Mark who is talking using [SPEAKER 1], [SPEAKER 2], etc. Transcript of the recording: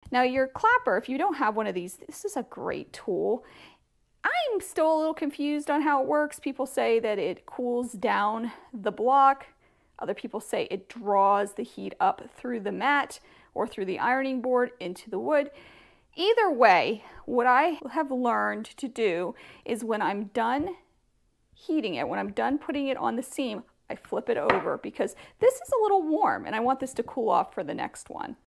[SPEAKER 1] Now your clapper, if you don't have one of these, this is a great tool. I'm still a little confused on how it works. People say that it cools down the block. Other people say it draws the heat up through the mat or through the ironing board into the wood. Either way, what I have learned to do is when I'm done heating it, when I'm done putting it on the seam, I flip it over because this is a little warm and I want this to cool off for the next one.